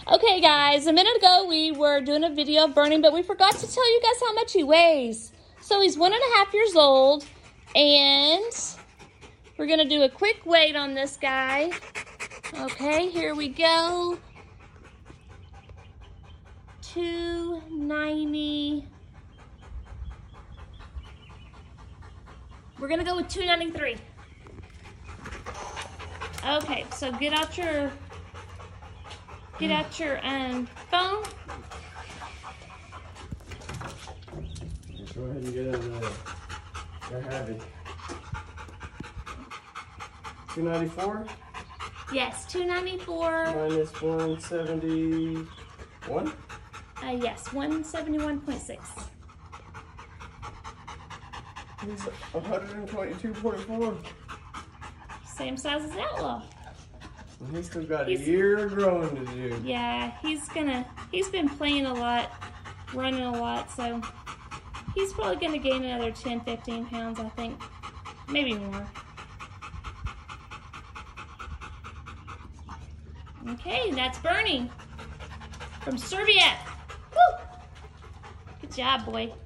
Okay, guys, a minute ago we were doing a video of Bernie, but we forgot to tell you guys how much he weighs. So he's 1.5 years old, and we're going to do a quick weight on this guy. Okay, here we go. 290. We're going to go with 293. Okay, so get out your phone. Go ahead and get out of there. They're heavy. 294? Yes, 294. Minus 171? Yes, 171.6. He's 122.4. Same size as Outlaw. And he's still got a year of growing to do. Yeah, he's been playing a lot, running a lot, so he's probably gonna gain another 10, 15 pounds, I think. Maybe more. Okay, that's Bernie from Serbia. Woo! Good job, boy.